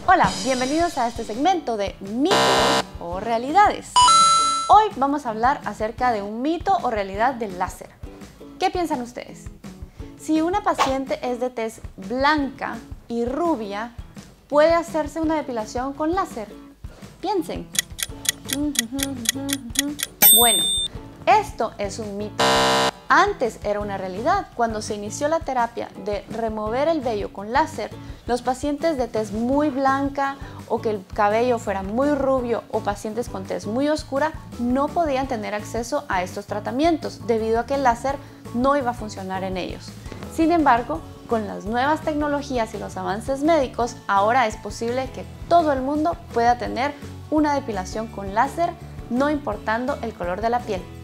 Hola, bienvenidos a este segmento de mitos o realidades. Hoy vamos a hablar acerca de un mito o realidad del láser. ¿Qué piensan ustedes? Si una paciente es de tez blanca y rubia, ¿puede hacerse una depilación con láser? Piensen. Bueno, esto es un mito. Antes era una realidad. Cuando se inició la terapia de remover el vello con láser, los pacientes de tez muy blanca o que el cabello fuera muy rubio o pacientes con tez muy oscura no podían tener acceso a estos tratamientos debido a que el láser no iba a funcionar en ellos. Sin embargo, con las nuevas tecnologías y los avances médicos, ahora es posible que todo el mundo pueda tener una depilación con láser, no importando el color de la piel.